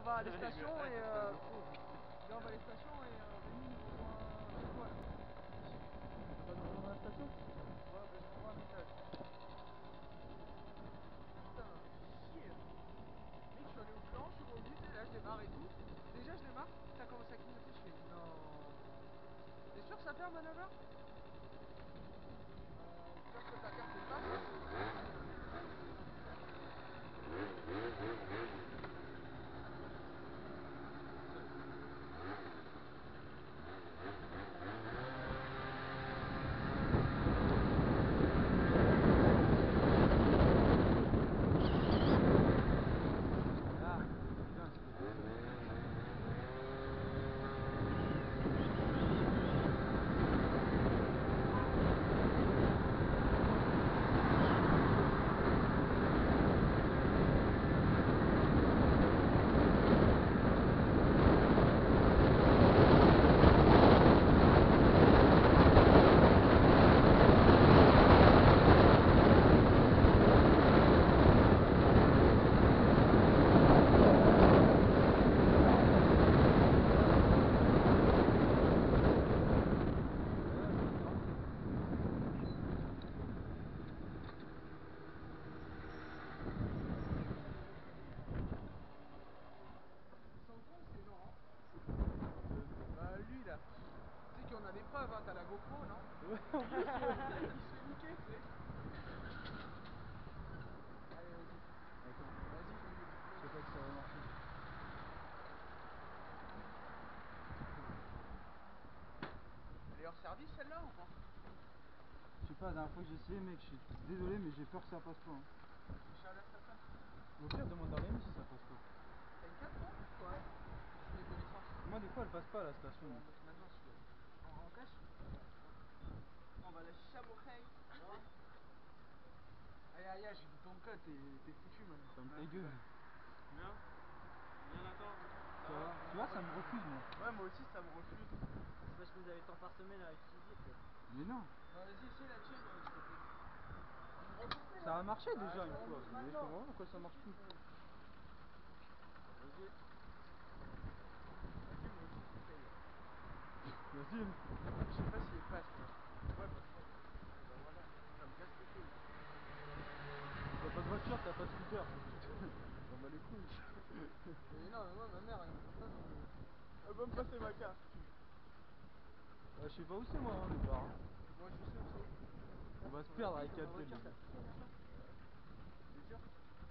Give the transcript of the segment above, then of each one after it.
on va à les stations et là on va à les stations et Rémi nous envoie chez toi là. Tu vas nous rejoindre à la station? Ouais, bah je t'envoie un message. Putain, chier. Mec, je suis allé au plan, je suis revenu, tu sais, là je démarre et tout. Déjà je démarre, ça commence à clignoter, je fais non. T'es sûr que ça ferme à 9h? J'espère que ta carte est pas. Lui là, tu sais qu'on a des preuves, hein, t'as la GoPro, non? Ouais, en plus, il se fait niquer, tu sais. Allez, vas-y. Attends, Vas-y, je sais pas si ça va marcher. Elle est hors service celle-là ou pas? Je sais pas, la dernière fois que j'ai essayé, mec, je suis désolé, mais j'ai peur que ça passe pas. Hein. Je suis à la station. Au pire, demande à Rémi si ça passe pas. T'as une carte toi? Ouais. Je fais connaissance. Moi, des fois, elle passe pas à la station. On va mettre maintenant celui-là. En cash? On va la chamourer. Aïe aïe aïe, j'ai dit ton code, t'es foutu maintenant. Comme ta gueule. Bien. Bien Nathan. Ça va? Tu vois, ça me refuse, moi. Ouais, moi aussi ça me refuse. C'est parce que vous avez tant par semaine à utiliser peut-être. Mais non. Bah vas-y, essaye la tienne, s'il te plaît. Ça a marché déjà une je fois. rembourse Mais je maintenant. comprends pas pourquoi ça marche plus. Vas-y. Vas-y, moi aussi j'essaye. Vas-y. Je sais pas s'il passe, toi. Ouais, bah ça. Bah voilà, ça me casse les couilles. T'as pas de voiture, t'as pas de scooter. On va les couilles. Mais non, mais moi, ma mère, elle va me passer ma carte. Je sais pas où c'est, moi, hein, le bar. Hein. Moi, je sais où c'est. On va se perdre avec Abdel. T'es sûr?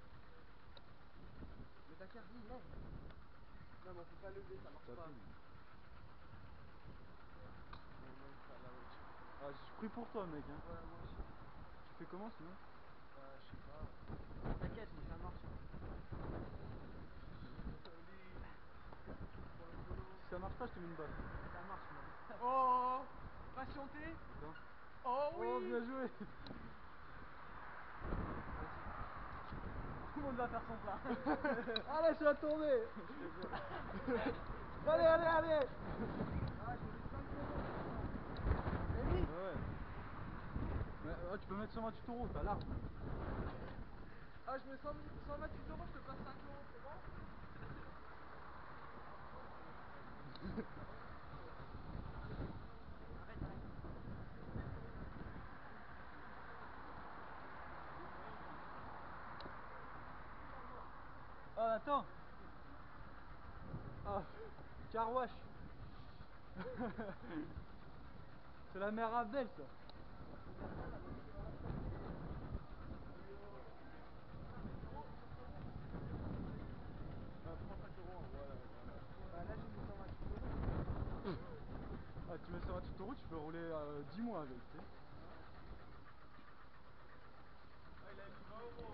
Mais ta carte, dis non. Non, mais on peut pas lever, ça marche pas. Bon, moi, il faut aller à la voiture. Ah, je prie pour toi, mec. Hein. Ouais, moi aussi. Tu fais comment sinon? Bah, je sais pas. T'inquiète, mais ça marche. Si ça marche pas, je te mets une balle. Ça marche, moi. Oh, patientez. Attends. Oh oui. Oh, bien joué. Tout le monde va faire son plat. Allez, je vais tomber. Allez, allez, allez. Ah, j'ai mis 5 euros. Rémi. Ouais. Mais, tu peux mettre 128 euros, t'as large. Ah, je mets 128 euros, je te passe 5 euros, c'est bon? Oh, attends. Ah, Carwash. C'est la mère Abdel, ça. Prends 5 euros, voilà. Bah là, j'ai mis 128 euros. Ah, tu mets 128 euros, tu peux rouler 10 mois avec, tu sais. Ah, il a mis 20 euros.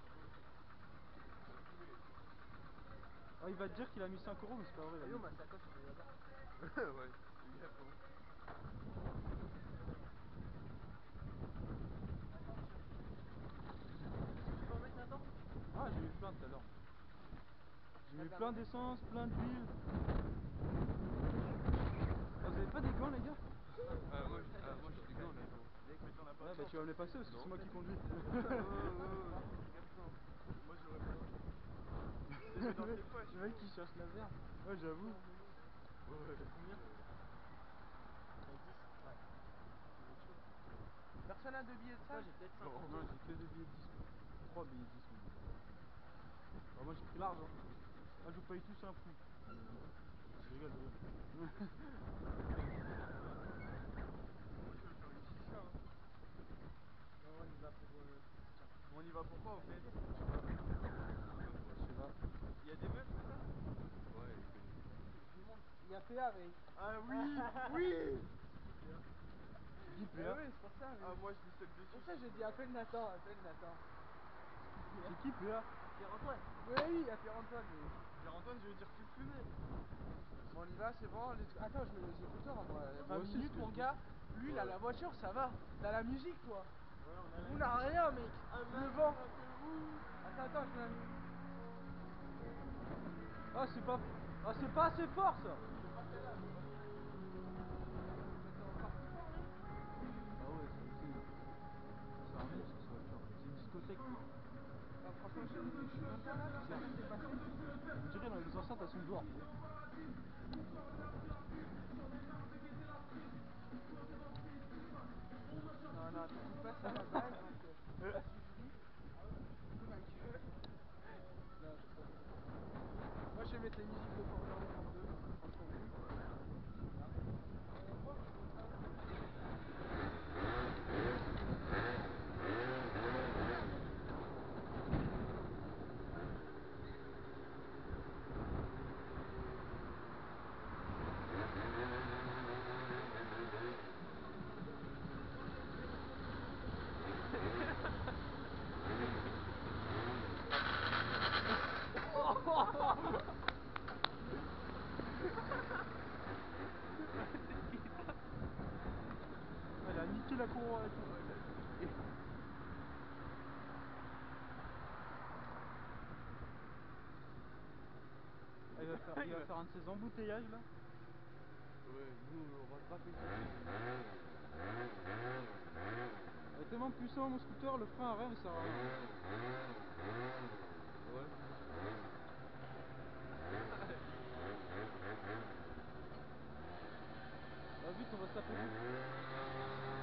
Ah, il va te dire qu'il a mis 5 euros, mais c'est pas vrai. Et où ma sacoche, elle est là-bas? Ouais, fais gaffe. Hein. Tu peux en mettre Nathan? Ah, j'ai mis plein tout à l'heure. J'ai mis plein d'essence, plein d'huile. Ah, vous avez pas des gants, les gars? Moi j'ai des gants là. Mec, mais t'en as pas. Ouais, bah tu vas me les passer parce que c'est moi qui conduis. Moi j'aurais pas. Le dans tes poches. mec qui cherche la merde. Ouais, j'avoue. Ouais, combien? Personne n'a 2 billets de ça? Moi j'ai peut-être 5 Non, j'ai que 2 billets de 10. 3 billets de 10. Bah, moi j'ai pris l'argent. Moi je vous paye tous un coup. Je rigole, je rigole. On y va pour quoi au fait? Je sais pas. Il y a des meufs ou ça? Ouais, Il y a PA, mec. Ah oui. Oui. Qui Eh PA? oui, c'est pour ça, mec. Ah moi je lui saute dessus. C'est pour ça que j'ai dit appelle Nathan, appelle Nathan. C'est qui PA? Pierre-Antoine. Oui, il y a Pierre-Antoine, mais... Pierre-Antoine je veux dire Fulfuné. Bon, on y va, c'est bon. Attends, je mets les écouteurs, moi. 20 aussi, minutes, ce que mon je gars. Lui, il a la voiture, ça va. T'as la musique, toi. Ouais, On n'a rien, mec. Le vent. Attends, je mets... Ah, c'est pas. Ah, c'est pas assez fort ça! Ah ouais, c'est un monstre cette voiture. C'est une discothèque quoi. Franchement, je suis content là, tout ça vient de dépasser. On dirait dans les enceintes elles sont dehors. Non, tu passes à la balle, donc ça suffit. De ma gueule. Non, je sais pas. Moi, je vais mettre les musiques de Fort Horizon 2, entre nous. Elle a niqué la cour et tout. Il va faire un de ces embouteillages là. Ouais, nous on va pas faire Il est tellement puissant mon scooter, le frein arrière il sert à rien. Ouais. Va vite, on va se taper vite.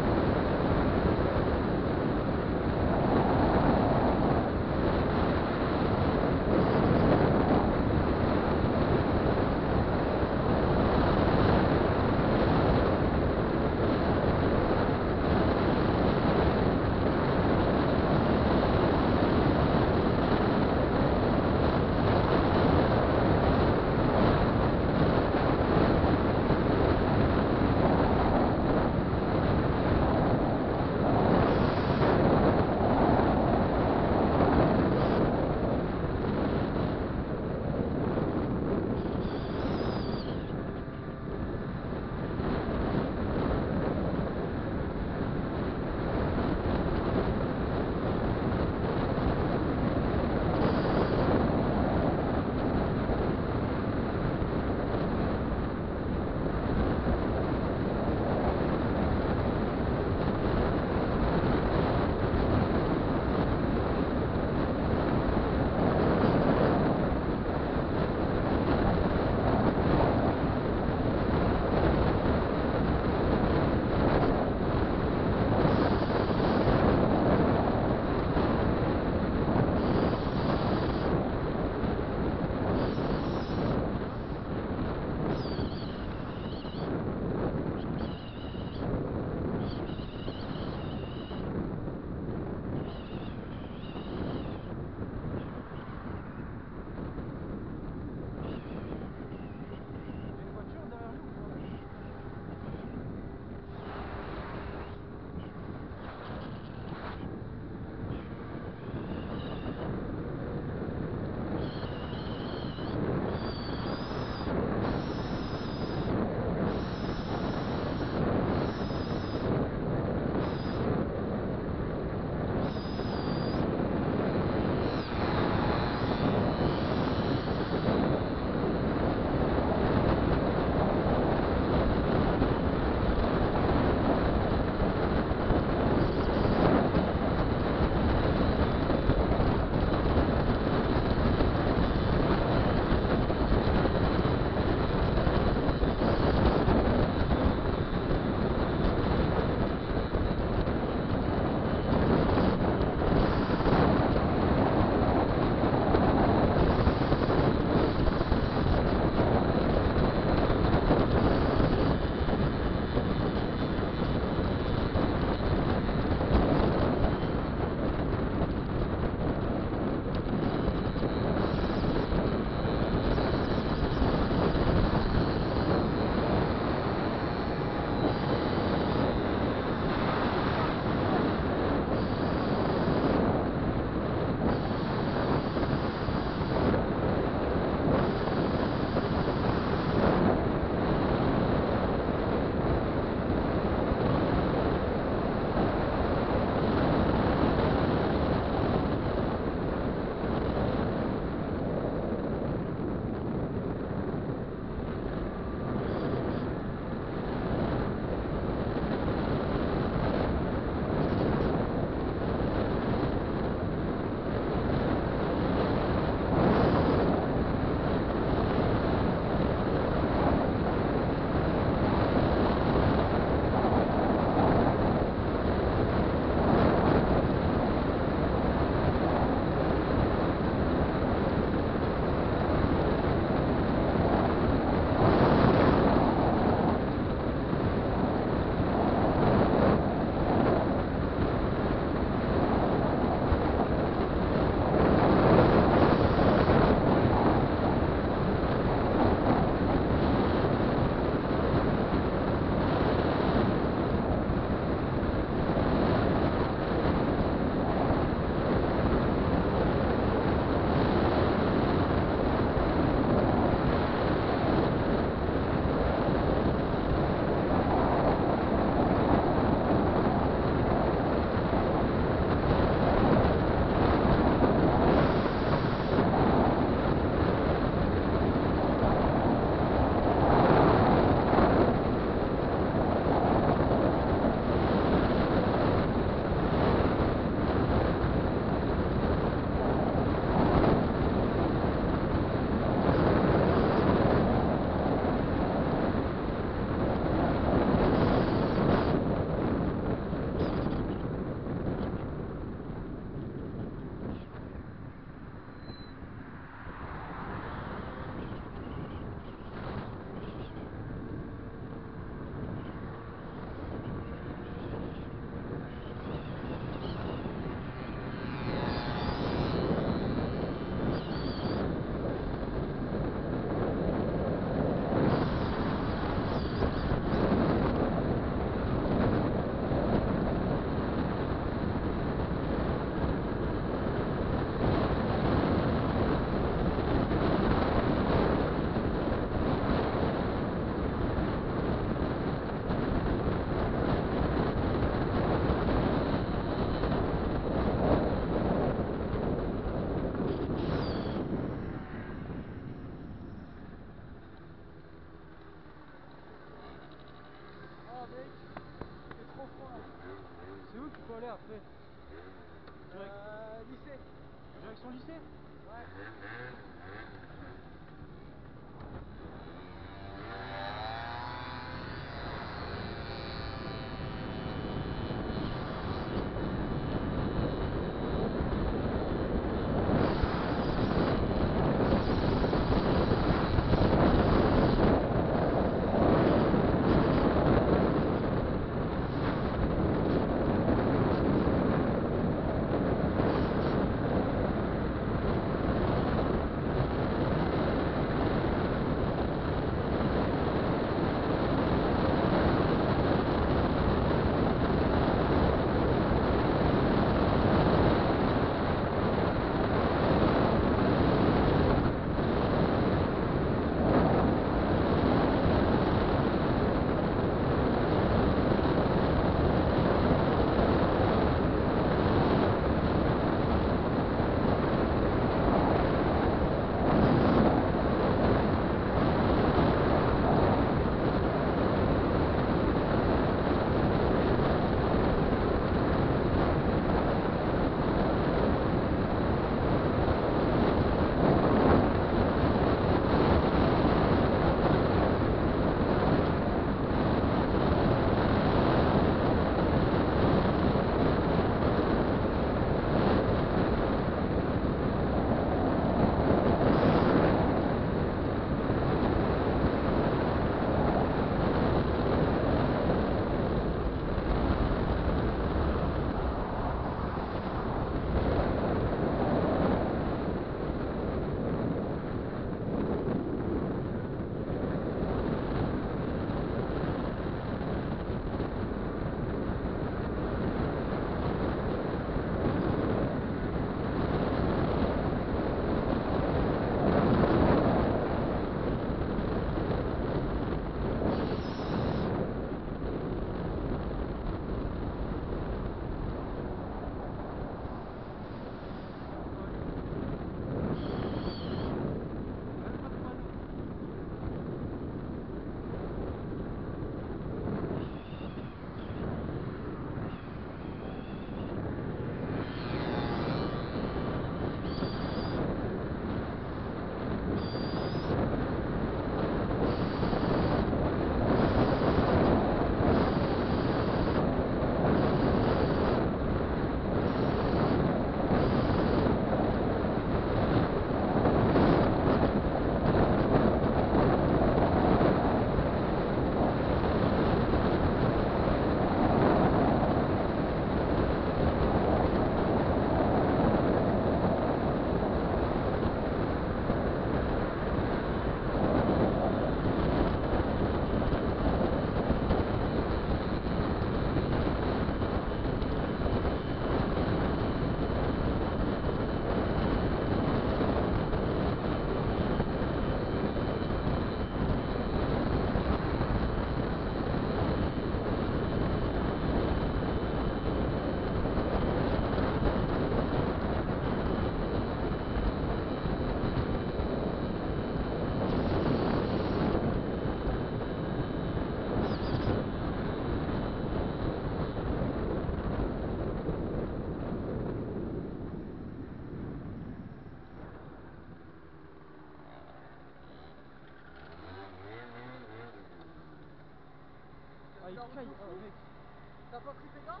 Tiens, mec. T'as pas pris tes gants?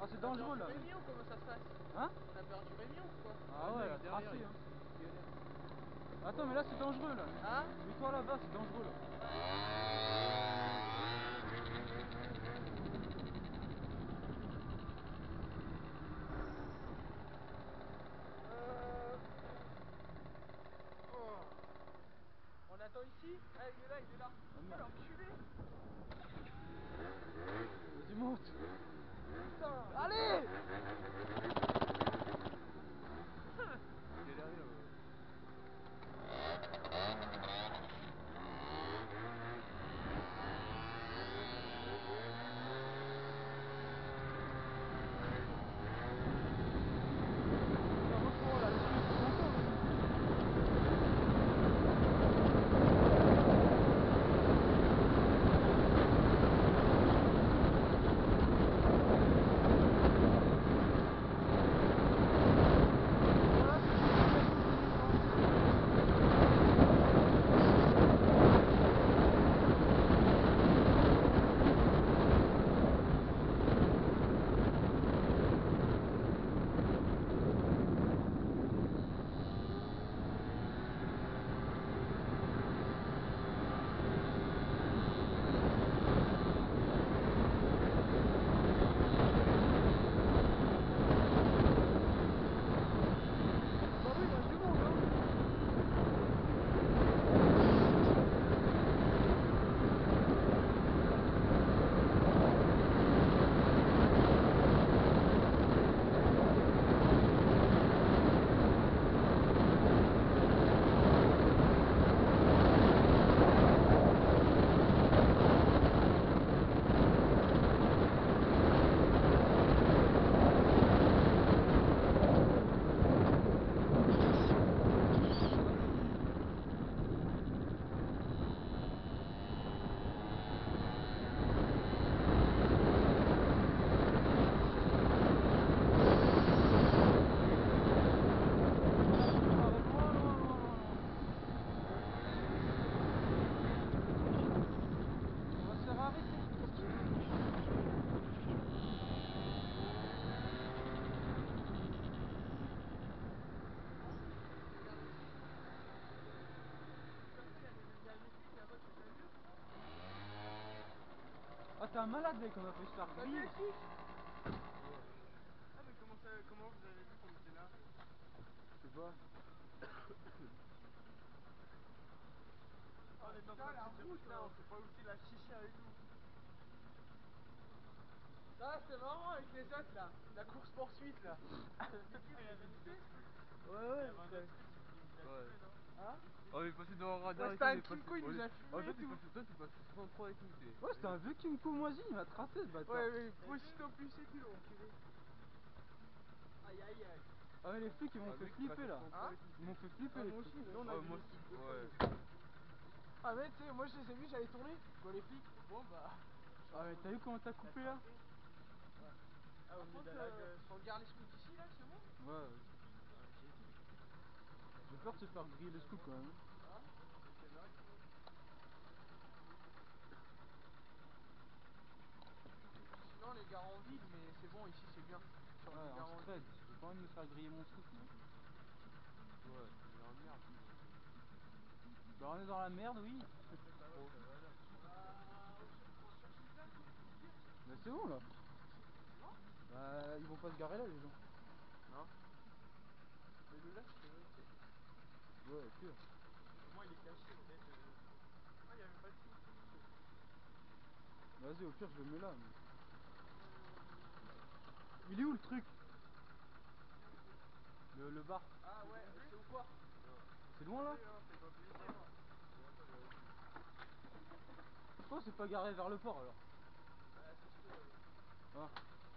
Ah, c'est dangereux là. T'as perdu Rémi ou comment ça se passe? Hein? T'as perdu Rémi ou quoi? Ah ouais, la derrière, tracée, il- hein. Attends, mais là c'est dangereux là. Hein? Mets-toi là-bas, c'est dangereux là. Oh. On attend ici? Ah, il est là, il est là. Ah, Oh, merde. l'enculé! Vas-y, monte. Putain! Allez! Il est derrière. Ah, t'es un malade, mec, on a fait se faire T'as vu griller. les flics? Ah, mais comment vous avez vu qu'on était là? Je sais pas. On est en putain, train de la se dire, route, putain, là. on sait pas où c'est la chicha et tout. Ça, c'était marrant avec les autres là. La course poursuite là. Il y avait une vidéo. Ouais, Il y ouais. avait un autre truc qui nous a Ouais. filmé, non? Hein? On est passé devant un radar Ouais, et c'était tout. un on est passé- Kimco, il on nous est- a fumé Oh, et tout. toi, t'es passé 63 et tout. Ouais, c'était un vieux Kimco moisi, il m'a tracé ce bâtard. Ouais, ouais, Postino plus et tout, l'enculé. Aïe aïe aïe. Ah ouais, les flics ils m'ont Ah, fait mec, flipper là. Hein? Ils m'ont fait flipper Ah, les moi flics. aussi, mais on a Ouais, vu moi les aussi. flics deux fois, Ouais. nous. Ah, mais tu sais, moi je les ai vus, j'allais tourner. Bon, les flics, bon bah. Ah ouais, t'as vu comment t'as coupé là? Ah, Par contre, on regarde les scouts ici là, c'est bon? Ouais, ouais. J'ai peur de se faire griller les scouts quand même. Hein? Sinon, les gares en ville, mais c'est bon, ici c'est bien. Sur Ouais, les gares en en scred. ville. J'ai pas envie de me faire griller mon scout, moi. Ouais, il est en merde. Bah, on est dans la merde, oui. Bon. On cherche une place pour se dire. Mais c'est bon là. C'est bon? Bah, ils vont pas se garer là, les gens. Non. Mais le là, c'est ok. Ouais, au pire. Au moins, il est caché, peut-être. Ah, il y avait pas de sous. Vas-y, au pire, je le mets là. Mais... Il est où le truc? Le bar. Ah ouais, c'est au port. C'est loin là? C'est dans 10 minutes. Pourquoi c'est pas garé vers le port alors? C'est sûr. Ah.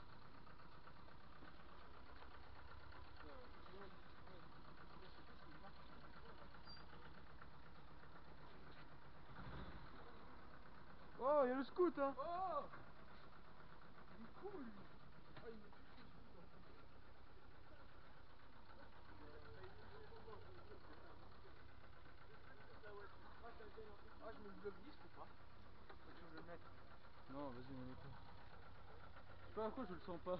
Oh, il y a le scout hein! Oh! Il est cool! Ah, il met tous ses scouts en plus. Ah, je mets le bloc 10 ou pas? Faut que tu veux le mettre. Non, vas-y, mets-le toi. pas à quoi, je le sens pas.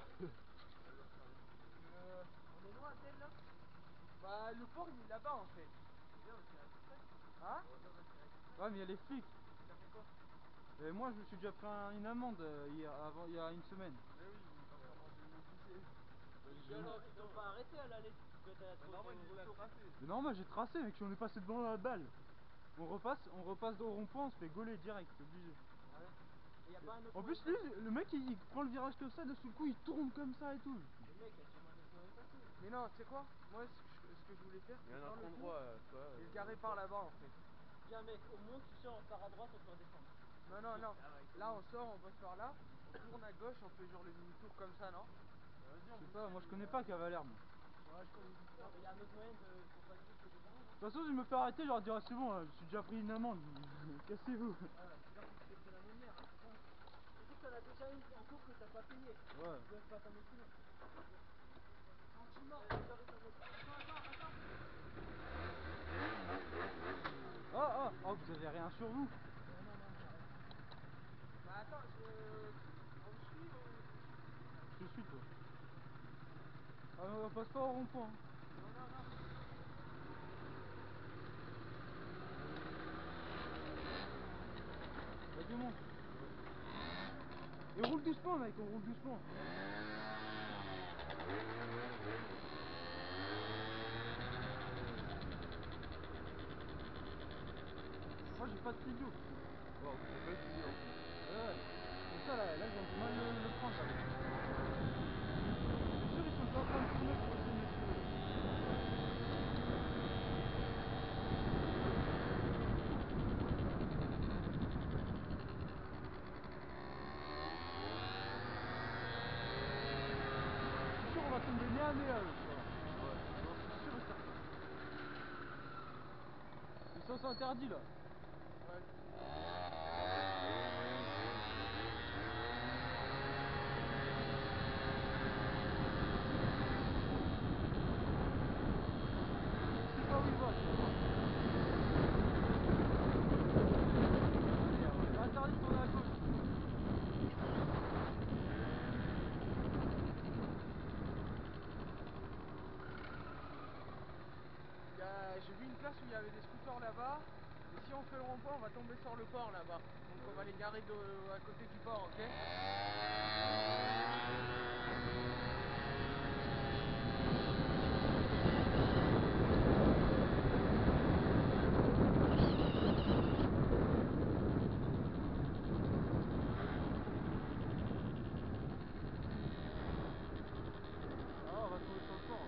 On est loin, tel là. Bah, le port il est là-bas en fait. Hein? Ouais, mais il y a les flics. T'as fait quoi? Et moi, je me suis déjà pris une amende il y a une semaine. Mais oui, t'as encore mangé une bouchée. Ils t'ont pas arrêté à l'aller quand t'as Mais trop normal, il l'a tracé. Mais non, moi j'ai tracé, mec, on est passé devant la balle. On repasse au rond-point, on se fait gauler direct, c'est obligé. Ah ouais? Et y a pas un autre En plus, moyen lui, le mec, il prend le virage comme ça, de ce coup, il tourne comme ça et tout. Le mec, il y a sûrement un autre moyen de passer. Mais non, tu sais quoi? Moi, ce que je voulais faire, Il y c'est a un faire autre le tour endroit, toi. et se garer par là-bas en fait. Viens mec, au moins tu sors, on part à droite, on peut redescendre. Non, non, non. Là, on sort, on passe par là, on tourne à gauche, on fait genre le demi-tour comme ça, non? Je sais pas, moi je connais pas Cavalère, moi. Ouais, je connais vite Il y a un autre moyen pour passer que de garer, non? De toute façon, si je me fais arrêter, je leur dirai c'est bon, je suis déjà pris une amende. Cassez-vous. Ah, c'est-à-dire que tu t'es pris la monnière, hein, c'est ça? Surtout que t'en as déjà une en cours que t'as pas payé. Ouais. Ils doivent pas t'en mettre une autre. Gentiment. Oh, vous avez rien sur vous. Bah attends, on me suit ou... Je te suis, toi. Ah, on passe pas au rond-point. Non, non, non. Vas-y, monte. Et roule doucement, mec, on roule doucement. Moi, j'ai pas de studio. Wow, c'est pas fini en plus. Ouais. C'est ça, là ils ont du mal le prendre. Là. Je suis sûr, ils sont déjà en train de tourner pour essayer de me trouver. Je suis sûr, on va tomber nez à nez à eux. Ouais, c'est sûr et certain. Ils sont interdits là. Ouais. Je sais pas où ils vont. C'est interdit de tourner à gauche. J'ai vu une place où il y avait des scooters là-bas. Et si on fait le rond-point, on va tomber sur le port là-bas. Donc on va les garer à côté du port, ok? Ah, on va tomber sur le port.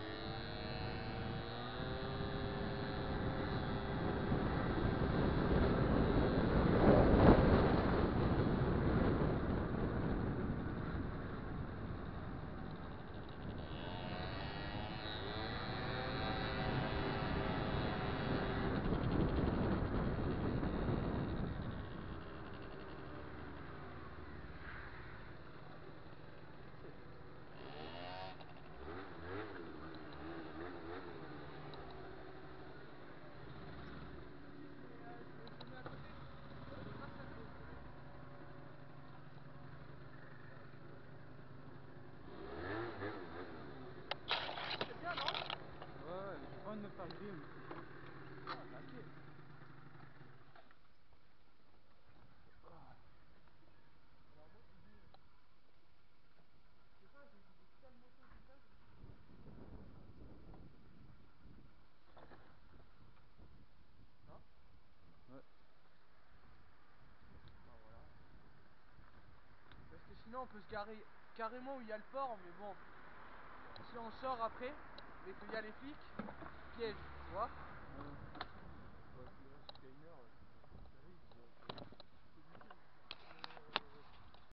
Je mets à côté. Ça, c'est tout. C'est bien, non? Ouais, j'ai pas envie de me faire griller. Ah, t'inquiète. Alors moi, tu dis... C'est ça, j'ai vu des sales motos, tout ça, je me suis dit... Non? Ouais. Bah voilà. Parce que sinon on peut se garer carrément où il y a le port, mais bon, si on sort après, et qu'il y a les flics, piège, tu vois? Ouais, il reste jusqu'à 1 heure.